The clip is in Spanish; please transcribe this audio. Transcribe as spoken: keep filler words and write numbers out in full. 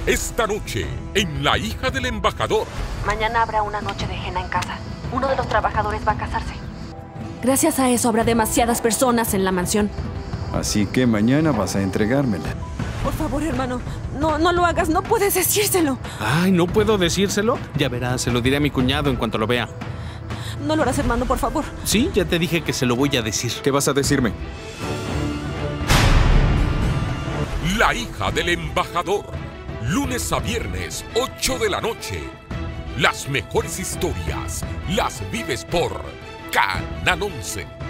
Esta noche, en La hija del embajador. Mañana habrá una noche de henna en casa. Uno de los trabajadores va a casarse. Gracias a eso habrá demasiadas personas en la mansión. Así que mañana vas a entregármela. Por favor, hermano, no, no lo hagas, no puedes decírselo. Ay, ¿no puedo decírselo? Ya verás, se lo diré a mi cuñado en cuanto lo vea. No lo harás, hermano, por favor. Sí, ya te dije que se lo voy a decir. ¿Qué vas a decirme? La hija del embajador. Lunes a viernes, ocho de la noche. Las mejores historias las vives por Canal once.